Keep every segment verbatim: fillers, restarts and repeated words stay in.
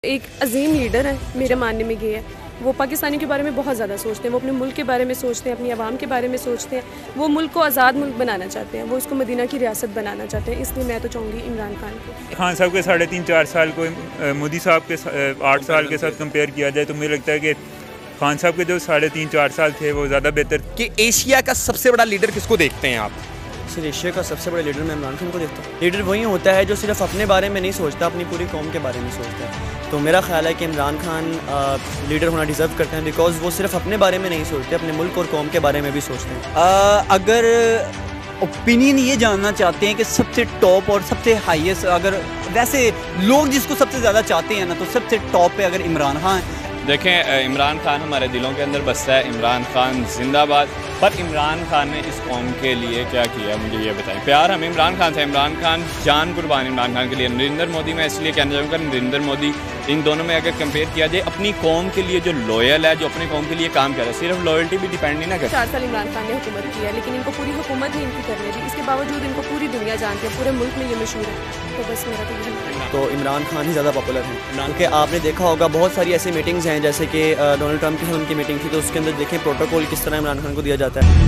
एक अजीम लीडर है, मेरे मानने में ये है। वो पाकिस्तानी के बारे में बहुत ज़्यादा सोचते हैं, वो अपने मुल्क के बारे में सोचते हैं, अपनी आवाम के बारे में सोचते हैं। वो मुल्क को आज़ाद मुल्क बनाना चाहते हैं, वो इसको मदीना की रियासत बनाना चाहते हैं। इसलिए मैं तो चाहूँगी इमरान खान को। खान साहब के साढ़े तीन चार साल को मोदी साहब के आठ साल के साथ कंपेयर किया जाए तो मुझे लगता है कि खान साहब के जो साढ़े तीन चार साल थे वो ज़्यादा बेहतर। कि एशिया का सबसे बड़ा लीडर किसको देखते हैं आप? सर एशिया का सबसे बड़ा लीडर मैं इमरान खान को देखता हूँ। लीडर वही होता है जो सिर्फ अपने बारे में नहीं सोचता, अपनी पूरी कौम के बारे में सोचता है। तो मेरा ख्याल है कि इमरान खान आ, लीडर होना डिज़र्व करते हैं, बिकॉज वो सिर्फ अपने बारे में नहीं सोचते, अपने मुल्क और कौम के बारे में भी सोचते हैं। आ, अगर ओपिनियन ये जानना चाहते हैं कि सबसे टॉप और सबसे हाईएस्ट, अगर वैसे लोग जिसको सबसे ज़्यादा चाहते हैं ना, तो सबसे टॉप पे अगर इमरान खान। देखें, इमरान खान हमारे दिलों के अंदर बसता है। इमरान खान जिंदाबाद। पर इमरान खान ने इस कौम के लिए क्या किया, मुझे ये बताएं। प्यार हमें इमरान खान से, इमरान खान जान कुर्बान इमरान खान के लिए। नरेंद्र मोदी, मैं इसलिए कहना चाहूँगा, नरेंद्र मोदी, इन दोनों में अगर कंपेयर किया जाए, अपनी कौम के लिए जो लॉयल है, जो अपनी कौम के लिए काम कर रहा है, सिर्फ लॉयल्टी भी डिपेंड नहीं ना करती। चार साल इमरान खान ने हुकूमत की है, लेकिन इनको पूरी हुकूमत नहीं इनकी करने दी। इसके बावजूद इनको पूरी दुनिया जानती है, पूरे मुल्क में ये मशहूर है। तो बस मेरा तो यही तो इमरान खान ही ज़्यादा पॉपुलर है, क्योंकि आपने देखा होगा बहुत सारी ऐसी मीटिंग्स हैं, जैसे कि डोनाल्ड ट्रंप की उनकी मीटिंग थी, तो उसके अंदर देखें प्रोटोकॉल किस तरह इमरान खान को दिया जाता है।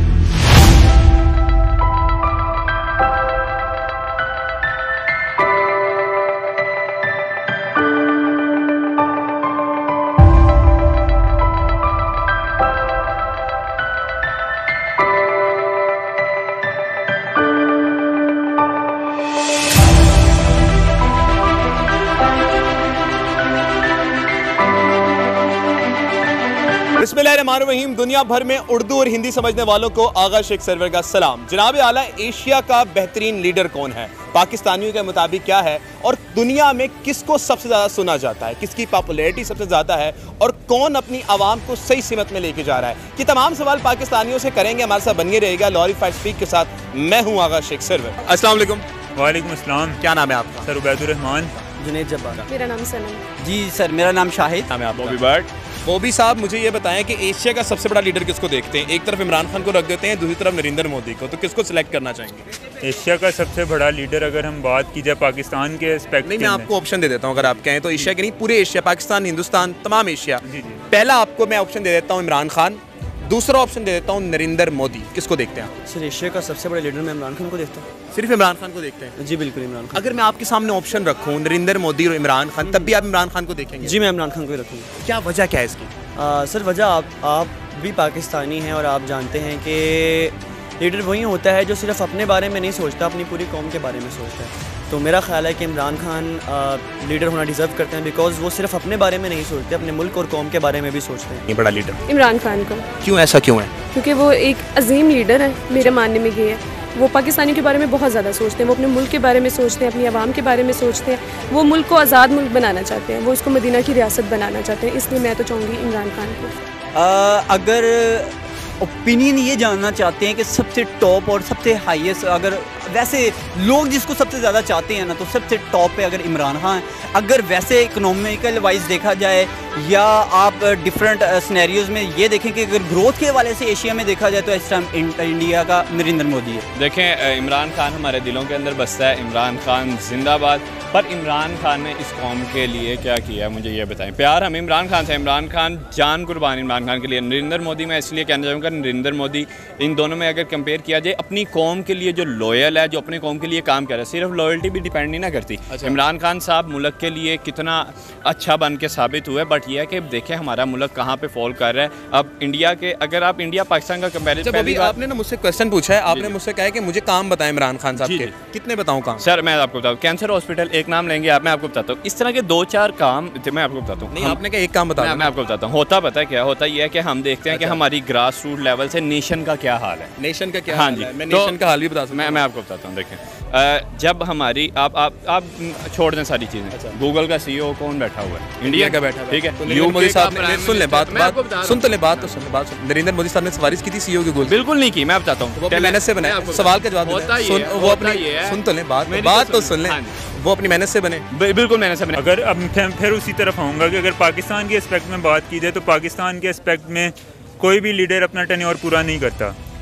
बिस्मिल्लाहिर्रहमानिर्रहीम। दुनिया भर में उर्दू और हिंदी समझने वालों को आगा शेख सरवर का सलाम। जनाब आला, एशिया का बेहतरीन लीडर कौन है? पाकिस्तानियों के मुताबिक क्या है? और दुनिया में किसको सबसे ज़्यादा सुना जाता है? किसकी पॉपुलैरिटी सबसे ज़्यादा है? और कौन अपनी आवाम को सही सिमत में लेके जा रहा है? कि तमाम सवाल पाकिस्तानियों से करेंगे। हमारे साथ बनिए रहेगा लॉरी फाइव स्पीक के साथ। मैं हूँ आगा शेख सरवर। अस्सलाम वालेकुम। वालेकुम अस्सलाम। क्या नाम है आपका? सर उबैदुर्रहमान। जुनैद जब्बार। मेरा नाम सनम। जी सर, मेरा नाम शाहिद। नाम है आप? बॉबी बर्ड। बॉबी साहब, मुझे ये बताएं कि एशिया का सबसे बड़ा लीडर किसको देखते हैं? एक तरफ इमरान खान को रख देते हैं, दूसरी तरफ नरेंद्र मोदी को, तो किसको सिलेक्ट करना चाहेंगे? एशिया का सबसे बड़ा लीडर अगर हम बात की जाए पाकिस्तान के एस्पेक्ट नहीं, मैं आपको ऑप्शन दे देता हूँ। अगर आप कहें तो एशिया के नहीं, पूरे एशिया, पाकिस्तान, हिंदुस्तान, तमाम एशिया। जी जी। पहला आपको मैं ऑप्शन दे देता हूँ इमरान खान, दूसरा ऑप्शन दे देता हूँ नरेंद्र मोदी। किसको देखते हैं आप? सर एशिया का सबसे बड़ा लीडर मैं इमरान खान को देखता हूँ। सिर्फ इमरान खान को देखते हैं? जी बिल्कुल, इमरान खान। अगर मैं आपके सामने ऑप्शन रखूँ नरेंद्र मोदी और इमरान खान, तब भी आप इमरान खान को देखेंगे? जी, मैं इमरान खान को ही रखूँगा। क्या वजह क्या है इसकी? आ, सर वजह आप आप भी पाकिस्तानी हैं और आप जानते हैं कि लीडर वही होता है जो सिर्फ अपने बारे में नहीं सोचता, अपनी पूरी कौम के बारे में सोचता है। तो मेरा ख्याल है कि इमरान खान आ, लीडर होना डिज़र्व करते हैं, बिकॉज वो सिर्फ अपने बारे में नहीं सोचते, अपने मुल्क और कौम के बारे में भी सोचते हैं। ये बड़ा लीडर इमरान खान को। क्यों, ऐसा क्यों है? क्योंकि वो एक अजीम लीडर है, मेरे मानने में ये है। वो पाकिस्तानी के बारे में बहुत ज़्यादा सोचते हैं, वो अपने मुल्क के बारे में सोचते हैं, अपनी आवाम के बारे में सोचते हैं। वो मुल्क को आज़ाद मुल्क बनाना चाहते हैं, वो इसको मदीना की रियासत बनाना चाहते हैं। इसलिए मैं तो चाहूँगी इमरान खान को। आ, अगर ओपिनियन ये जानना चाहते हैं कि सबसे टॉप और सबसे हाईएस्ट, अगर वैसे लोग जिसको सबसे ज़्यादा चाहते हैं ना, तो सबसे टॉप पे अगर इमरान खान। अगर वैसे इकोनॉमिकल वाइज देखा जाए, या आप डिफरेंट सिनेरियोज में ये देखें कि अगर ग्रोथ के हवाले से एशिया में देखा जाए, तो इस टाइम इंडिया का नरेंद्र मोदी है। देखें, इमरान खान हमारे दिलों के अंदर बसता है। इमरान खान जिंदाबाद। पर इमरान खान ने इस कौम के लिए क्या किया, मुझे ये बताएं। प्यार हमें इमरान खान से, इमरान खान जान कुर्बान इमरान खान के लिए। नरेंद्र मोदी, मैं इसलिए कहना चाहूँगा, नरेंद्र मोदी, इन दोनों में अगर कंपेयर किया जाए, अपनी कौम के लिए जो लॉयल है, जो अपनी कौम के लिए काम कर रहा है, सिर्फ लॉयल्टी भी डिपेंड नहीं ना करती। अच्छा। इमरान खान साहब मुल्क के लिए कितना अच्छा बन के साबित हुए, बट यह है कि देखें हमारा मुल्क कहाँ पे फॉल कर रहा है। अब इंडिया के, अगर आप इंडिया पाकिस्तान का कंपेरिजन, अभी आपने ना मुझसे क्वेश्चन पूछा है, आपने मुझसे कहा है कि मुझे काम बताएं इमरान खान साहब के। कितने बताऊं काम? सर मैं आपको बताऊँ, कैंसर हॉस्पिटल एक नाम लेंगे आप, मैं आपको बताता हूँ। इस तरह के दो चार काम मैं आपको बताता हूँ। नहीं, आपने क्या एक काम बताया? मैं आपको बताता हूँ। होता पता है क्या होता, यह है कि हम देखते हैं कि हमारी ग्रास रूट लेवल से नेशन का क्या हाल है। नेशन का क्या हाँ हाल जी, है? मैं तो नेशन का हाल भी बता सकता मैं हूं। मैं आपको बताता हूँ। देखें, जब हमारी आप आप आप छोड़ दें सारी चीज़ें। गूगल का सीईओ कौन बैठा हुआ है? इंडिया का बैठा, ठीक है। नरेंद्र मोदी साहब ने, सुन ले बात, बात सुन तो ले बात तो सुन ले बात। नरेंद्र मोदी साहब ने सिफारिश की थी सीईओ की? बिल्कुल नहीं की, मैं बताता हूँ। मेहनत से बने, सवाल का जवाब सुन, वो अपनी सुन तो ले बात, बात तो सुन ले। वो अपनी मेहनत से बने, बिल्कुल मेहनत से बने। अगर अब फिर उसी तरफ आऊँगा कि अगर पाकिस्तान के एस्पेक्ट में बात की जाए, तो पाकिस्तान के एस्पेक्ट में कोई भी लीडर अपना टेन्योर पूरा नहीं करता।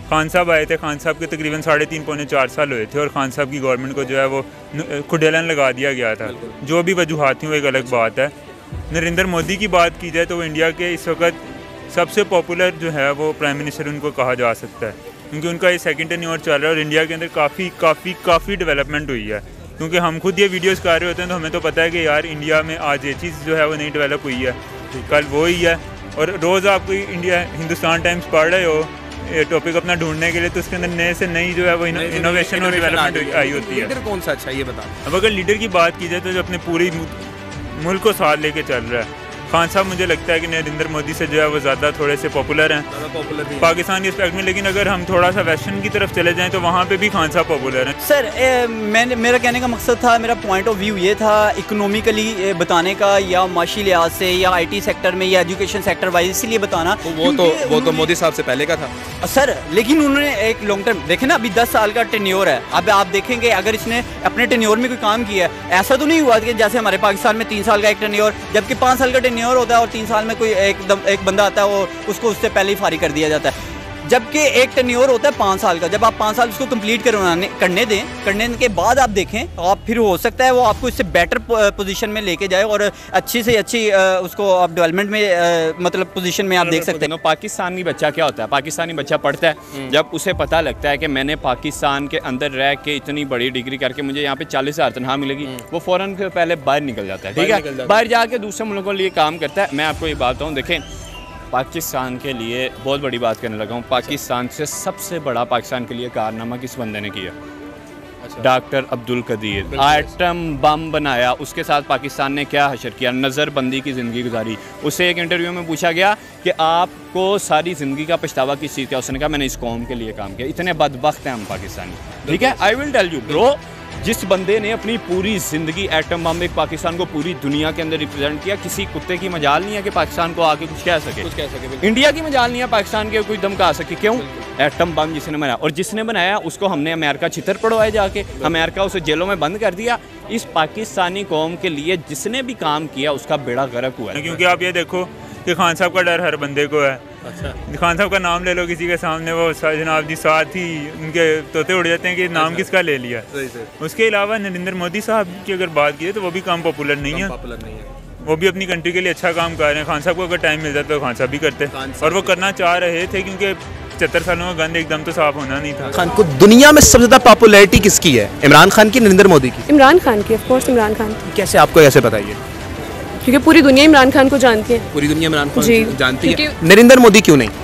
खान साहब आए थे, खान साहब के तकरीबन साढ़े तीन पौने चार साल हुए थे और खान साहब की गवर्नमेंट को जो है वो खुडेलन लगा दिया गया था। जो भी वजूहात थी वो एक अलग बात है। नरेंद्र मोदी की बात की जाए तो वो इंडिया के इस वक्त सबसे पॉपुलर जो है वो प्राइम मिनिस्टर उनको कहा जा सकता है, क्योंकि उनका ये सेकंड टेन्योर चल रहा है और इंडिया के अंदर काफ़ी काफ़ी काफ़ी डेवलपमेंट हुई है। क्योंकि हम खुद ये वीडियोस कर रहे होते हैं तो हमें तो पता है कि यार इंडिया में आज ये चीज़ जो है वो नहीं डेवलप हुई है, कल वो ही है। और रोज़ आप कोई इंडिया हिंदुस्तान टाइम्स पढ़ रहे हो टॉपिक अपना ढूंढने के लिए, तो उसके अंदर नए से नई जो है वो इनोवेशन और डेवलपमेंट आई होती है। लीडर कौन सा अच्छा ये बता। अब अगर लीडर की बात की जाए तो जो अपने पूरी मुल्क को साथ लेके चल रहा है खान साहब, मुझे लगता है कि नरेंद्र मोदी से जो है वो ज़्यादा थोड़े से पॉपुलर हैं पॉपुलर पाकिस्तान के एस्पेक्ट में। लेकिन अगर हम थोड़ा सा वेस्टर्न की तरफ चले जाएं तो वहाँ पे भी खान साहब पॉपुलर हैं। सर ए, मैंने मेरा कहने का मकसद था, मेरा पॉइंट ऑफ व्यू ये था इकोनॉमिकली बताने का, या माशी लिहाज से, या आईटी सेक्टर में, या एजुकेशन सेक्टर वाइज, इसीलिए बताना। तो वो तो वो तो मोदी साहब से पहले का था सर, लेकिन उन्होंने एक लॉन्ग टर्म देखे ना, अभी दस साल का टेन्योर है। अब आप देखेंगे अगर इसने अपने टेन्योर में कोई काम किया है, ऐसा तो नहीं हुआ कि जैसे हमारे पाकिस्तान में तीन साल का एक टेन्योर, जबकि पाँच साल का टेन्योर होता है और तीन साल में कोई एकदम एक बंदा आता है वो उसको उससे पहले ही फारिग कर दिया जाता है, जबकि एक टेन्योर होता है पाँच साल का। जब आप पाँच साल उसको कंप्लीट करवाने करने दें, करने के बाद आप देखें, आप फिर हो सकता है वो आपको इससे बेटर पोजीशन में लेके जाए और अच्छी से अच्छी उसको आप डेवलपमेंट में मतलब पोजीशन में आप देख सकते हैं। पाकिस्तानी बच्चा क्या होता है, पाकिस्तानी बच्चा पढ़ता है, जब उसे पता लगता है कि मैंने पाकिस्तान के अंदर रह के इतनी बड़ी डिग्री करके मुझे यहाँ पे चालीस हज़ार तनख्वाह मिलेगी, वो फ़ौरन पहले बाहर निकल जाता है। ठीक है, बाहर जाके दूसरे मुल्कों के लिए काम करता है। मैं आपको ये बात बताऊँ, देखें पाकिस्तान के लिए बहुत बड़ी बात करने लगा हूँ। पाकिस्तान से सबसे बड़ा पाकिस्तान के लिए कारनामा किस बंदे ने किया? अच्छा। Doctor Abdul Qadeer. Atom bomb बनाया, उसके साथ पाकिस्तान ने क्या हशर किया, नज़रबंदी की ज़िंदगी गुजारी। उससे एक इंटरव्यू में पूछा गया कि आपको सारी ज़िंदगी का पछतावा किस चीज़ का, उसने कहा मैंने इस कौम के लिए काम किया। इतने बदबख्त हैं हम पाकिस्तानी। ठीक है, I will tell you bro, जिस बंदे ने अपनी पूरी ज़िंदगी एटम बम में पाकिस्तान को पूरी दुनिया के अंदर रिप्रेजेंट किया, किसी कुत्ते की मजाल नहीं है कि पाकिस्तान को आके कुछ कह सके, कुछ कह सके। इंडिया की मजाल नहीं है पाकिस्तान के कोई धमका सके। क्यों? एटम बम जिसने बनाया, और जिसने बनाया उसको हमने अमेरिका छितर पड़वाए जाके, अमेरिका उसे जेलों में बंद कर दिया। इस पाकिस्तानी कौम के लिए जिसने भी काम किया उसका बेड़ा गर्क हुआ है। क्योंकि आप ये देखो कि खान साहब का डर हर बंदे को है। अच्छा, खान साहब का नाम ले लो किसी के सामने, वो जनाब जी साथ ही उनके तोते उड़ जाते हैं कि नाम किसका ले लिया। उसके अलावा नरेंद्र मोदी साहब की अगर बात की तो वो भी कम पॉपुलर नहीं है, पॉपुलर नहीं है। वो भी अपनी कंट्री के लिए अच्छा काम कर रहे हैं। खान साहब को अगर टाइम मिल जाता तो खान साहब भी करते, और वो करना चाह रहे थे, क्योंकि पचहत्तर सालों का गंद एकदम तो साफ होना नहीं था। खान को दुनिया में सबसे ज्यादा पॉपुलैरिटी किसकी है, इमरान खान की, नरेंद्र मोदी की? इमरान खान की, ऑफ कोर्स इमरान खान। कैसे, आपको कैसे बताइए? क्योंकि पूरी दुनिया इमरान खान को जानती है। पूरी दुनिया इमरान खान जी जानती है। नरेंद्र मोदी क्यों नहीं?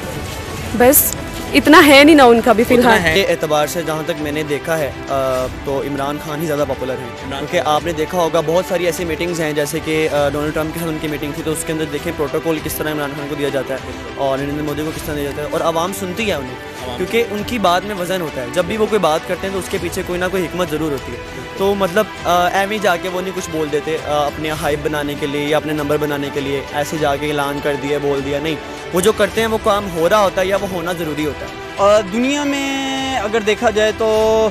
बस इतना है नहीं ना उनका भी फिलहाल। ये एतबार से जहाँ तक मैंने देखा है आ, तो इमरान खान ही ज़्यादा पॉपुलर हैं, क्योंकि आपने देखा होगा बहुत सारी ऐसी मीटिंग्स हैं, जैसे कि डोनाल्ड ट्रंप के साथ उनकी मीटिंग थी, तो उसके अंदर देखें प्रोटोकॉल किस तरह इमरान खान को दिया जाता है और नरेंद्र मोदी को किस तरह दिया जाता है, और आवाम सुनती है उन्हें, क्योंकि उनकी बात में वज़न होता है। जब भी वो कोई बात करते हैं तो उसके पीछे कोई ना कोई हिकमत ज़रूर होती है। तो मतलब एम जाके वो नहीं कुछ बोल देते अपने हाइप बनाने के लिए या अपने नंबर बनाने के लिए, ऐसे जाके ऐलान कर दिया, बोल दिया, नहीं। वो जो करते हैं वो काम हो रहा होता है या वो होना ज़रूरी होता है। और दुनिया में अगर देखा जाए तो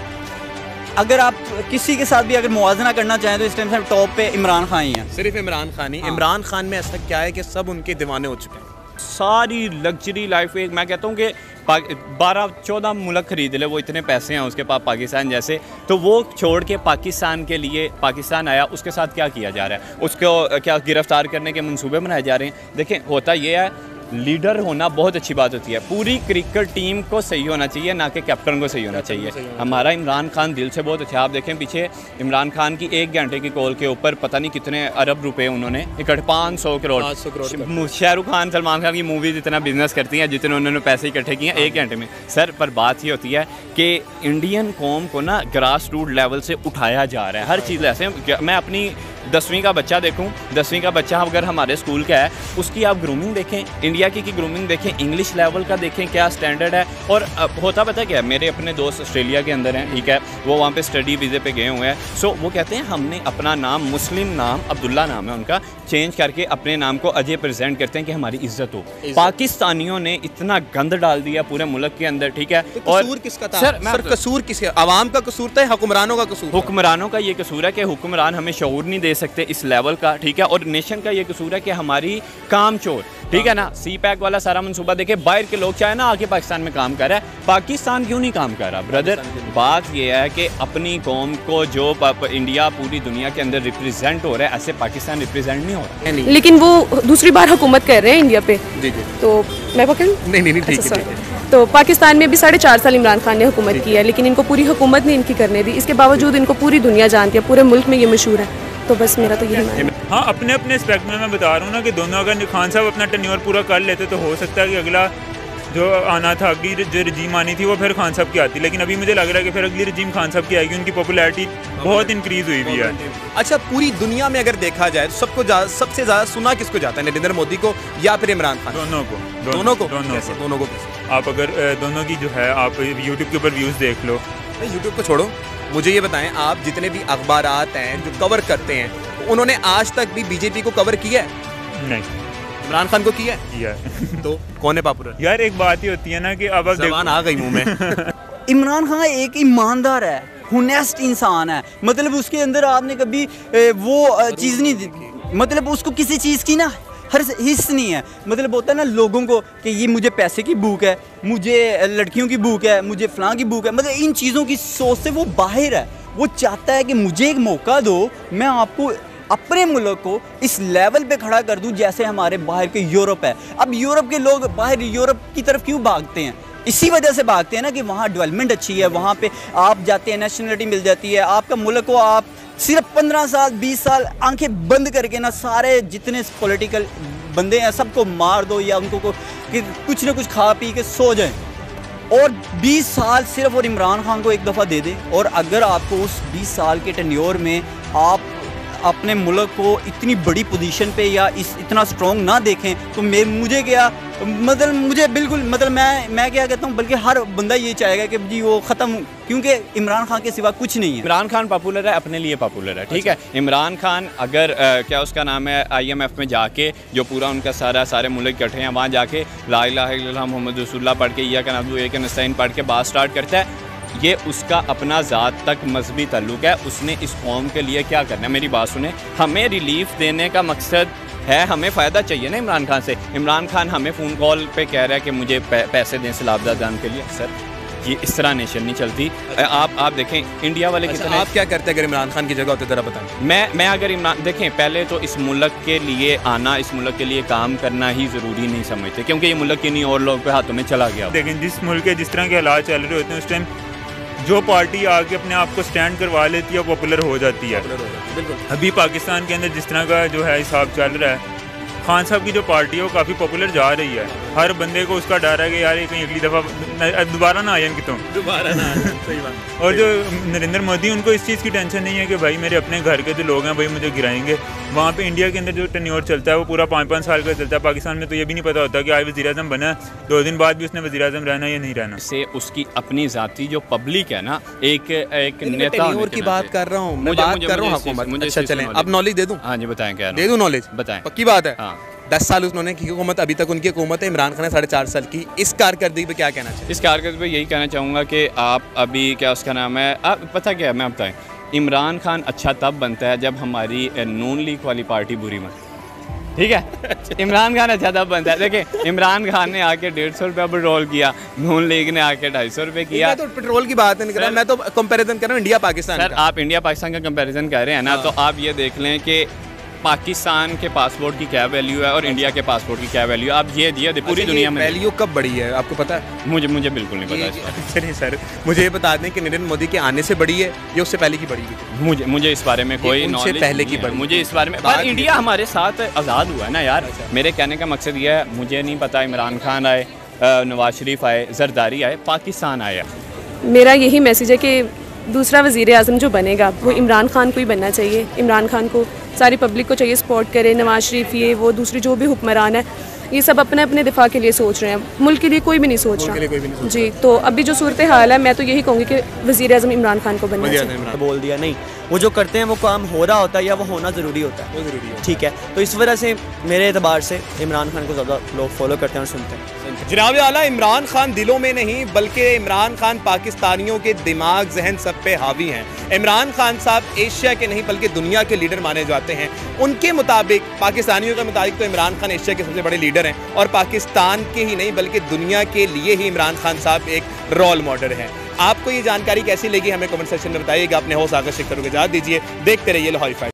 अगर आप किसी के साथ भी अगर मुआवजा करना चाहें तो इस टाइम से टॉप पे इमरान खान ही है। सिर्फ इमरान खान ही? हाँ। इमरान खान में ऐसा क्या है कि सब उनके दीवाने हो चुके हैं? सारी लग्जरी लाइफ एक, मैं कहता हूँ कि बारह चौदह मुल्क खरीद ले, वो इतने पैसे हैं उसके पास पाकिस्तान जैसे, तो वो छोड़ के पाकिस्तान के लिए पाकिस्तान आया। उसके साथ क्या किया जा रहा है, उसको क्या गिरफ्तार करने के मंसूबे बनाए जा रहे हैं। देखें, होता ये है, लीडर होना बहुत अच्छी बात होती है, पूरी क्रिकेट टीम को सही होना चाहिए, ना कि कैप्टन को सही होना चाहिए। हमारा इमरान खान दिल से बहुत अच्छा, आप देखें पीछे इमरान खान की एक घंटे की कॉल के ऊपर पता नहीं कितने अरब रुपए उन्होंने इकट्ठे, पाँच सौ करोड़ शाहरुख खान सलमान खान की मूवीज इतना बिजनेस करती हैं जितने उन्होंने पैसे इकट्ठे किए एक घंटे में। सर, पर बात ये होती है कि इंडियन कौम को ना ग्रास रूट लेवल से उठाया जा रहा है हर चीज़। ऐसे मैं अपनी दसवीं का बच्चा देखूं, दसवीं का बच्चा अगर हमारे स्कूल का है, उसकी आप ग्रूमिंग देखें, इंडिया की, की ग्रूमिंग देखें, इंग्लिश लेवल का देखें क्या स्टैंडर्ड है। और होता पता क्या है, मेरे अपने दोस्त ऑस्ट्रेलिया के अंदर हैं, ठीक है, वो वहाँ पे स्टडी वीज़े पे गए हुए हैं। सो वो कहते हैं हमने अपना नाम, मुस्लिम नाम अब्दुल्ला नाम है उनका, चेंज करके अपने नाम को अजय प्रेजेंट करते हैं कि हमारी इज्जत हो। पाकिस्तानियों ने इतना गंद डाल दिया पूरे मुल्क के अंदर, ठीक है। तो कसूर किसका था? सर, सर कसूर किसका? आवाम का कसूर था, हुक्मरानों का कसूर? हुक्मरानों का ये कसूर है कि हुक्मरान हमें शऊर नहीं दे दे सकते इस लेवल का, ठीक है। और नेशन का ये कसूर है कि हमारी काम चोर, ठीक है ना, सी पैक वाला सारा मनसूबा देखे, बाहर के लोग चाहे ना आके पाकिस्तान में काम कर रहा है, पाकिस्तान क्यों नहीं काम कर रहा ब्रदर? बात ये है कि अपनी कौम को जो इंडिया पूरी दुनिया के अंदर रिप्रेजेंट हो रहा है, ऐसे पाकिस्तान रिप्रेजेंट नहीं हो रहा है। लेकिन वो दूसरी बार हुकूमत कर रहे हैं इंडिया पे, तो मैं वो कहूँ नहीं नहीं ठीक है। तो पाकिस्तान में भी साढ़े चार साल इमरान खान ने हुकूमत की है, लेकिन इनको पूरी हुकूमत नहीं इनकी करने दी। इसके बावजूद इनको पूरी दुनिया जानती है, पूरे मुल्क में ये मशहूर है। तो बस मेरा तो यही मानना है। हाँ, अपने अपने एस्पेक्ट में मैं बता रहा हूँ ना कि दोनों अगर खान साहब अपना टेन्योर पूरा कर लेते तो हो सकता है कि अगला जो आना था, अगली जो रजीम आनी थी वो फिर खान साहब की आती। लेकिन अभी मुझे लग रहा है कि फिर अगली रजीम खान साहब की आएगी, उनकी पॉपुलैरिटी बहुत इंक्रीज हुई हुई है। अच्छा, पूरी दुनिया में अगर देखा जाए तो सबको सबसे ज़्यादा सुना किसको जाता है, नरेंद्र मोदी को या फिर इमरान खान? दोनों को। दोनों को दोनों को दोनों को आप अगर दोनों की जो है आप यूट्यूब के ऊपर व्यूज़ देख लो। यूट्यूब को छोड़ो, मुझे ये बताएं, आप जितने भी अखबारात हैं जो कवर करते हैं, उन्होंने आज तक भी बीजेपी को कवर किया है? नहीं। इमरान खान को किया किया तो कौन है पॉपुलर? यार एक बात ही होती है ना कि अब अब जबान आ गई मुंह में। इमरान खान एक ईमानदार है, हुनेस्ट इंसान है, मतलब उसके अंदर आपने कभी वो चीज़ नहीं, मतलब उसको किसी चीज़ की ना हर हिस्स नहीं है। मतलब होता है ना लोगों को कि ये मुझे पैसे की भूख है, मुझे लड़कियों की भूख है, मुझे फलां की भूख है, मतलब इन चीज़ों की सोच से वो बाहर है। वो चाहता है कि मुझे एक मौका दो, मैं आपको अपने मुल्क को इस लेवल पे खड़ा कर दूं जैसे हमारे बाहर के यूरोप है। अब यूरोप के लोग बाहर यूरोप की तरफ क्यों भागते हैं? इसी वजह से भागते हैं ना कि वहाँ डेवलपमेंट अच्छी है, वहाँ पे आप जाते हैं नेशनलिटी मिल जाती है, आपका मुल्क को आप सिर्फ पंद्रह साल बीस साल आंखें बंद करके ना सारे जितने पॉलिटिकल बंदे हैं सबको मार दो या उनको को, कि कुछ ना कुछ खा पी के सो जाएं, और बीस साल सिर्फ और इमरान खान को एक दफ़ा दे दें। और अगर आपको उस बीस साल के टेन्योर में आप अपने मुल्क को इतनी बड़ी पोजीशन पे या इस इतना स्ट्रॉन्ग ना देखें तो मैं मुझे क्या मतलब मुझे बिल्कुल मतलब मैं मैं क्या कहता हूँ, बल्कि हर बंदा ये चाहेगा कि जी वो ख़त्म, क्योंकि इमरान खान के सिवा कुछ नहीं है। इमरान खान पॉपुलर है, अपने लिए पॉपुलर है, ठीक है। इमरान खान अगर आ, क्या उसका नाम है आईएमएफ में जाके जो पूरा उनका सारा सारे मुल्क इकट्ठे हैं वहाँ जाके ला इलाहा इल्लल्लाह मुहम्मद रसूलुल्लाह पढ़ के या का नब्दु एक नस्तईन पढ़ के बात स्टार्ट करता है, ये उसका अपना ज़ात तक मजहबी ताल्लुक है। उसने इस कौम के लिए क्या करना है, मेरी बात सुने, हमें रिलीफ देने का मकसद है, हमें फ़ायदा चाहिए ना इमरान खान से। इमरान खान हमें फ़ोन कॉल पे कह रहा है कि मुझे पैसे दें सैलाब जान के लिए। सर ये इस तरह नेशन नहीं चलती। आप आप देखें इंडिया वाले अच्छा, कितने आप क्या करते हैं अगर इमरान खान की जगह होते ज़रा बताएं? मैं मैं अगर इमरान देखें, पहले तो इस मुल्क के लिए आना, इस मुल्क के लिए काम करना ही ज़रूरी नहीं समझते, क्योंकि ये मुल्क किन्हीं और लोगों के हाथों में चला गया। लेकिन जिस मुल्क के जिस तरह के हालात चल रहे होते हैं उस टाइम जो पार्टी आके अपने आप को स्टैंड करवा लेती है पॉपुलर हो जाती है। अभी पाकिस्तान के अंदर जिस तरह का जो है हिसाब चल रहा है, खान साहब की जो पार्टी है वो काफ़ी पॉपुलर जा रही है। हर बंदे को उसका डर है कि यार ये कहीं अगली दफ़ा दोबारा ना आए इनकी, तो दोबारा ना आए। सही बात। और जो नरेंद्र मोदी, उनको इस चीज़ की टेंशन नहीं है कि भाई मेरे अपने घर के जो लोग हैं भाई मुझे गिराएंगे। वहाँ पे इंडिया के अंदर जो टेन्योर चलता है वो पूरा पाँच पाँच साल का चलता है। पाकिस्तान में तो ये भी नहीं पता होता कि आज वज़ीर आज़म बना, दो दिन बाद भी उसने वज़ीर आज़म रहना या नहीं रहना। से उसकी अपनी ज़ाती जो पब्लिक है ना, एक एक नेता की बात कर रहा हूँ, मैं बात कर रहा हूँ हुकूमत। अच्छा चलें, अब नॉलेज दे दूँ? हाँ जी बताएं, क्या दे दूँ नॉलेज? बताएं। पक्की बात है। हाँ, दस साल उन्होंने की हुकूमत, अभी तक उनकी हुकूमत है। इमरान खान ने साढ़े चार साल की। इस कारकर्दगी पे क्या कहना चाहिए? इस कारकर्दगी पे यही कहना चाहूँगा कि आप अभी क्या उसका नाम है, आप पता क्या है मैं बताएं, इमरान खान अच्छा तब बनता है जब हमारी नून लीग वाली पार्टी बुरी बने, ठीक है। इमरान खान अच्छा तब बनता है। देखिए इमरान खान ने आके डेढ़ सौ रुपया पेट्रोल किया, नून लीग ने आके ढाई सौ रुपये किया। मैं तो पेट्रोल की बात नहीं कर रहा, मैं तो कंपैरिजन कर रहा हूँ इंडिया पाकिस्तान। सर आप इंडिया पाकिस्तान का कंपैरिजन कर रहे हैं ना, तो आप ये देख लें कि पाकिस्तान के पासपोर्ट की क्या वैल्यू है और इंडिया के पासपोर्ट की क्या वैल्यू है। आप ये दिया पूरी अच्छा, दुनिया में वैल्यू कब बढ़ी है आपको पता है? मुझे मुझे बिल्कुल नहीं पता। चलिए सर, मुझे ये बता दें कि नरेंद्र मोदी के आने से बढ़ी है या उससे पहले की बढ़ी है? मुझे मुझे इस बारे में कोई नॉलेज पहले की बढ़ी, मुझे इस बारे में, पर इंडिया हमारे साथ आज़ाद हुआ है ना यार। मेरे कहने का मकसद ये है, मुझे नहीं पता इमरान खान आए, नवाज शरीफ आए, जरदारी आए, पाकिस्तान आया। मेरा यही मैसेज है कि दूसरा वज़ीर आज़म जो बनेगा वो इमरान खान को ही बनना चाहिए। इमरान खान को सारी पब्लिक को चाहिए सपोर्ट करे। नवाज शरीफ ये वो दूसरी जो भी हुक्मरान है ये सब अपने अपने दिफा के लिए सोच रहे हैं, मुल्क के लिए कोई भी नहीं सोच रहा जी। तो अभी जो सूरत हाल है, मैं तो यही कहूँगी कि वज़ीर आज़म इमरान खान को बनना चाहिए। बोल दिया नहीं वो जो करते हैं वो काम हो रहा होता है या वो होना ज़रूरी होता है, वो ज़रूरी है। ठीक है। तो इस वजह से मेरे एतबार से इमरान खान को ज़्यादा लोग फॉलो करते हैं और सुनते हैं। जनाब आला, इमरान खान दिलों में नहीं बल्कि इमरान खान पाकिस्तानियों के दिमाग जहन सब पे हावी हैं। इमरान खान साहब एशिया के नहीं बल्कि दुनिया के लीडर माने जाते हैं। उनके मुताबिक, पाकिस्तानियों के मुताबिक तो इमरान खान एशिया के सबसे बड़े लीडर हैं और पाकिस्तान के ही नहीं बल्कि दुनिया के लिए ही इमरान खान साहब एक रोल मॉडल हैं। आपको ये जानकारी कैसी लगी हमें कमेंट सेक्शन में बताइएगा। अपने होस्ट आकर्षित करोगे इजाज़त दीजिए, देखते रहिए लाहौरी फाइट।